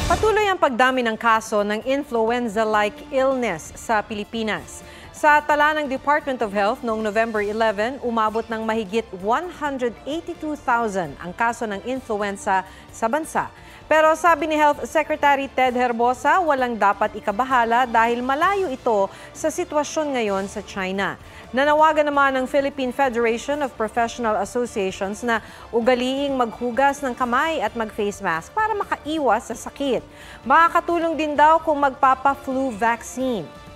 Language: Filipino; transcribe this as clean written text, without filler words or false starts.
Patuloy ang pagdami ng kaso ng influenza-like illness sa Pilipinas. Sa tala ng Department of Health noong November 11, umabot ng mahigit 182,000 ang kaso ng influenza sa bansa. Pero sabi ni Health Secretary Ted Herbosa, walang dapat ikabahala dahil malayo ito sa sitwasyon ngayon sa China. Nanawagan naman ng Philippine Federation of Professional Associations na ugaliing maghugas ng kamay at mag-face mask para makaiwas sa sakit. Makakatulong din daw kung magpapa-flu vaccine.